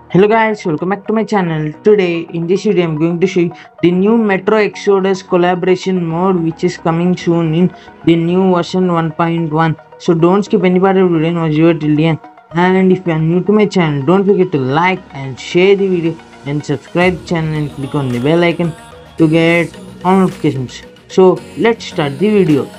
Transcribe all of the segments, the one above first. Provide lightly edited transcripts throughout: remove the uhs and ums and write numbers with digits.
Hello guys, welcome back to my channel. Today in this video I'm going to show you the new Metro Exodus collaboration mode which is coming soon in the new version 1.1. So don't skip any part of the video and watch it till the end. And if you are new to my channel, don't forget to like and share the video and subscribe the channel and click on the bell icon to get all notifications. So let's start the video.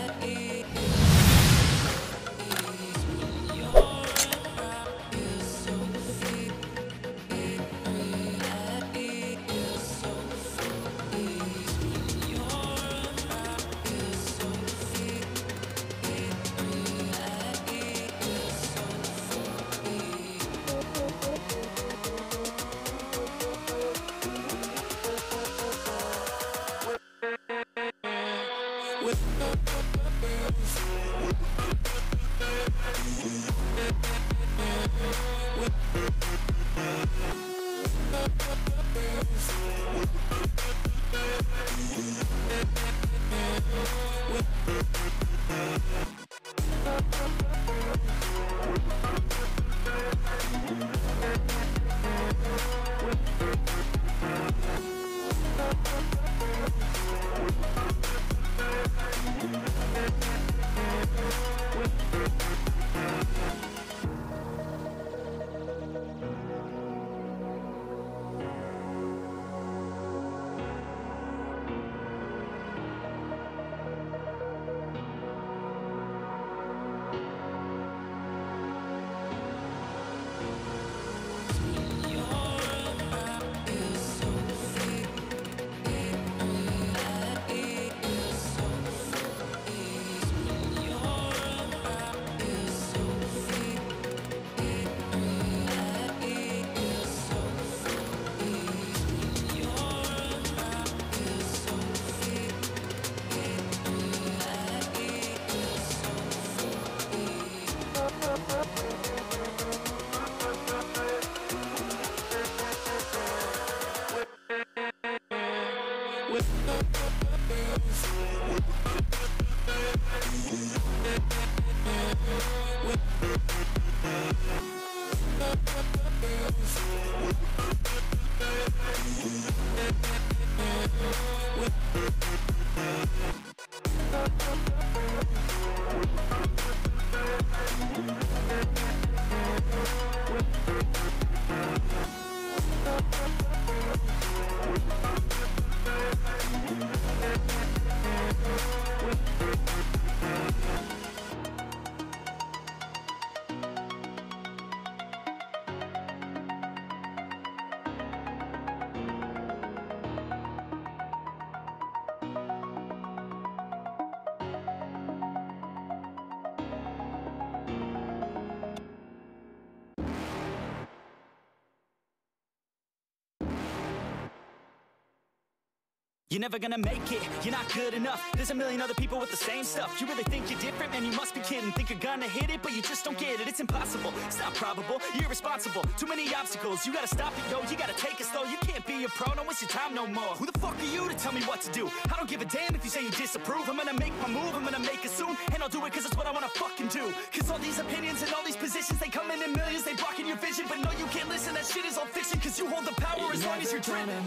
You're never gonna make it, you're not good enough. There's a million other people with the same stuff. You really think you're different? Man, you must be kidding. Think you're gonna hit it, but you just don't get it. It's impossible, it's not probable, you're irresponsible. Too many obstacles, you gotta stop it, yo. You gotta take it slow, you can't be a pro. Don't waste your time no more. Who the fuck are you to tell me what to do? I don't give a damn if you say you disapprove. I'm gonna make my move, I'm gonna make it soon. And I'll do it cause it's what I wanna fucking do. Cause all these opinions and all these positions, they come in millions, they blocking your vision. But no, you can't listen, that shit is all fiction. Cause you hold the power as long as you're dreaming.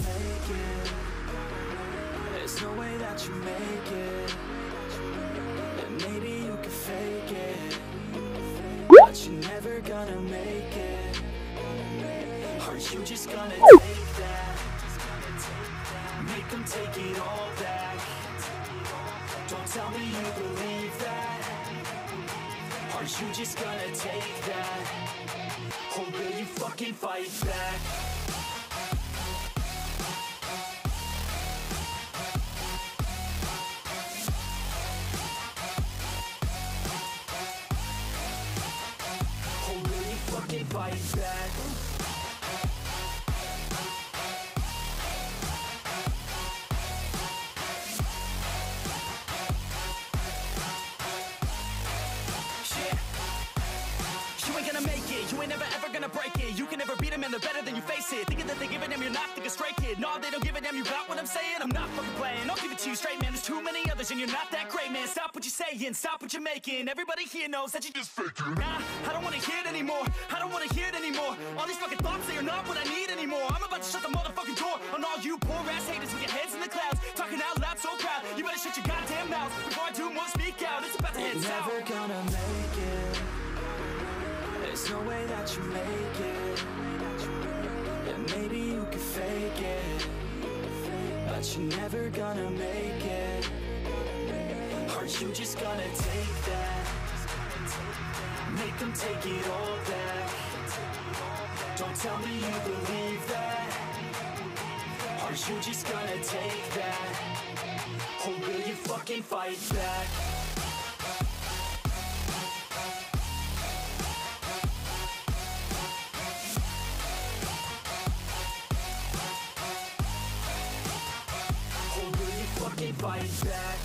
There's no way that you make it, and maybe you can fake it, but you're never gonna make it. Are you just gonna take that? Make them take it all back. Don't tell me you believe that. Are you just gonna take that? Or will you fucking fight back? Fight back. You ain't gonna make it, you ain't never ever gonna break it. You can never beat them and they're better than you face it. Thinking that they give a damn, you're not, think a stray kid. No, they don't give a damn, you got what I'm saying? I'm not fucking playing, I'll give it to you straight, man. There's too many others and you're not that great, man. Stop what you're saying, stop what you're making. Everybody here knows that you just faking. Nah, I don't wanna hear it anymore, I don't wanna hear it anymore. All these fucking thoughts, they are not what I need. I'm about to shut the motherfucking door on all you poor ass haters with your heads in the clouds, talking out loud so proud. You better shut your goddamn mouth before I do more speak out. It's about to head south. Never gonna make it. There's no way that you make it. Yeah, maybe you could fake it, but you're never gonna make it. Aren't you just gonna take that? Make them take it all back. Don't tell me you believe that. Aren't you just gonna take that? Or will you fucking fight back? Or will you fucking fight back?